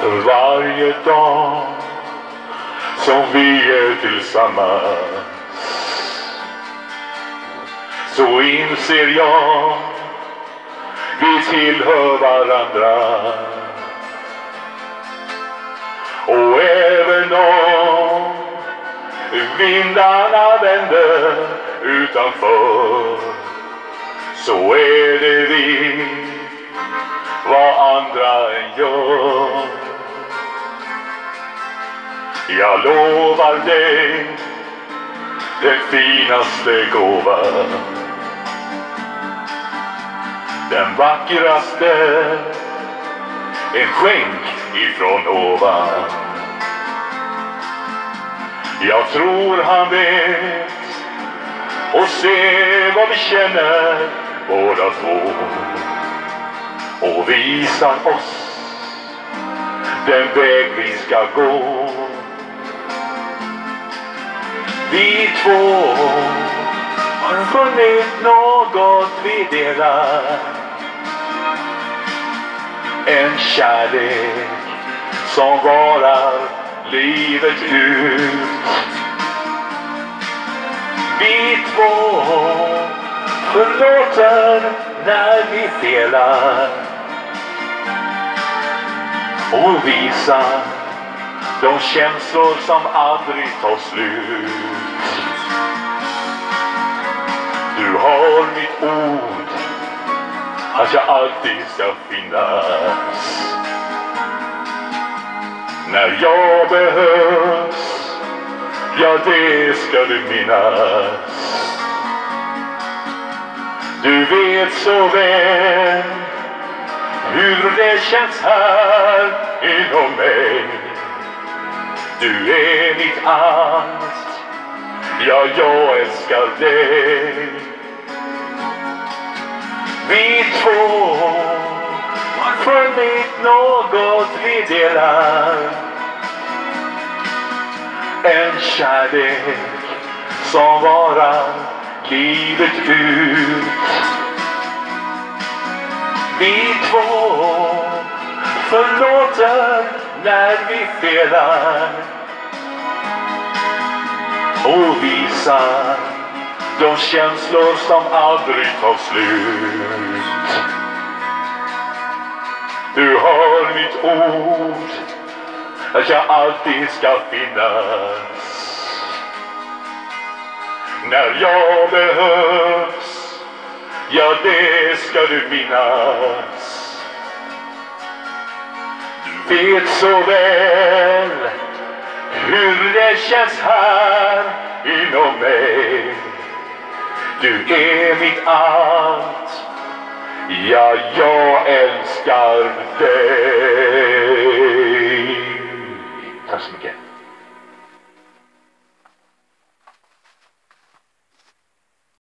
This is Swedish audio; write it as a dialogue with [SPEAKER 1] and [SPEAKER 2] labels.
[SPEAKER 1] Varje dag som vi är tillsammans så inser jag vi tillhör varandra. Och även om vindarna vänder utanför så är det vi vad andra gör. Jag lovar dig den finaste gåva, den vackraste, en skänk ifrån ovan. Jag tror han vet och ser vad vi känner båda två och visar oss den väg vi ska gå. Vi två har funnit något vi delar, en kärlek som varar livet ut. Vi två förlåter när vi felar och visar de känslor som aldrig tar slut. Du har mitt ord att jag alltid ska finnas. När jag behövs, ja det ska du minnas. Du vet så väl hur det känns här inom mig. Du är mitt allt, ja jag älskar dig. Vi två har funnit något vi delar, en kärlek som varar livet ut. Vi två förlåter när vi felar och visar de känslor som aldrig tar slut. Du har mitt ord att jag alltid ska finnas. När jag behövs, ja det ska du minnas. Du vet så väl hur det känns här inom mig. Du är mitt allt, ja jag älskar dig.